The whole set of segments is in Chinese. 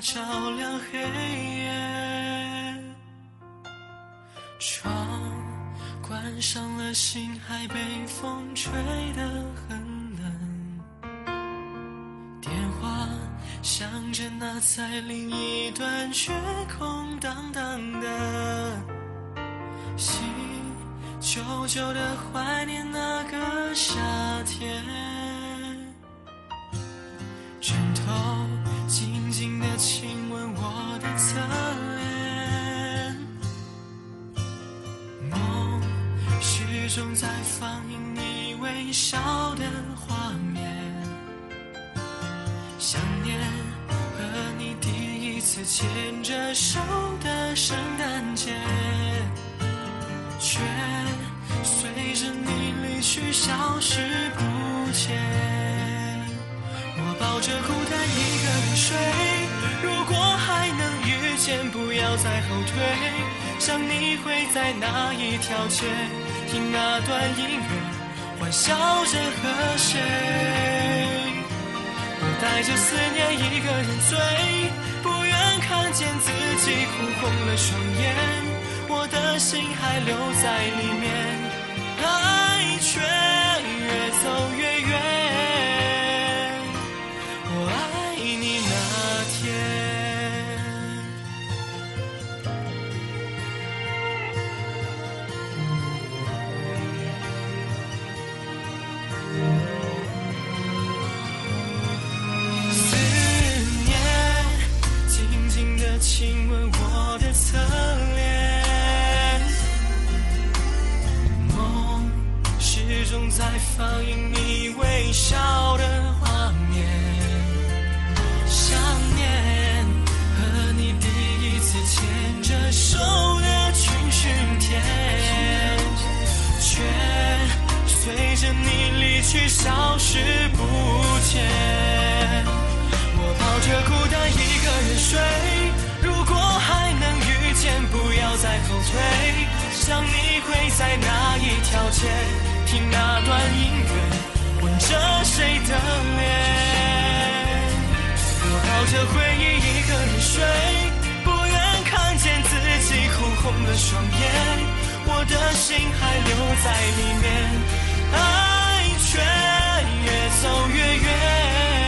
照亮黑夜。窗关上了，心还被风吹得很冷。电话响着，那在另一端却空荡荡的。心久久地怀念那个夏天。枕头紧紧地亲吻我的侧脸，梦始终在放映你微笑的画面。想念和你第一次牵着手的圣诞节，却随着你离去消失不见。我抱着孤单一个人睡，如果还能遇见，不要再后退。想你会在哪一条街，听那段音乐，欢笑着和谁。我带着思念一个人醉，不愿看见自己哭红了双眼。我的心还留在里面，爱却越走越远。我爱你那天，思念紧紧地亲吻我的侧脸，梦始终在放映你微笑的画面。想念和你第一次牵着手的军训天，却随着你离去消失不见。我抱着孤单一个人睡，如果还能遇见，不要再后退。想你会在哪一条街，听那段音乐，吻着谁的脸。我抱着回忆一个人睡，不愿看见自己哭红了双眼。我的心还留在里面，爱却越走越远。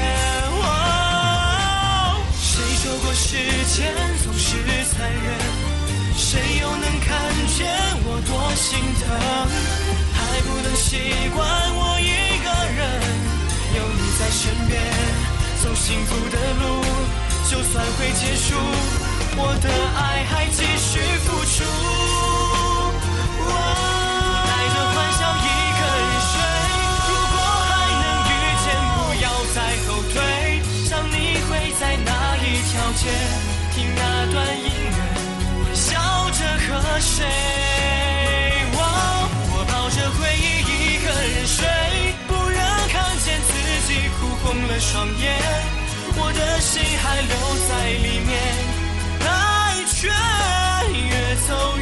谁说过时间总是残忍，谁又能看见我多心疼？还不能习惯我一个人，有你在身边，走幸福的路，就算会结束，我的爱还继续付出。带着欢笑一个人睡，如果还能遇见，不要再后退。想你会在哪一条街，听那段音乐，笑着和谁。我抱着回忆一个人睡，不愿看见自己哭红了双眼。我的心还留在里面，爱却越走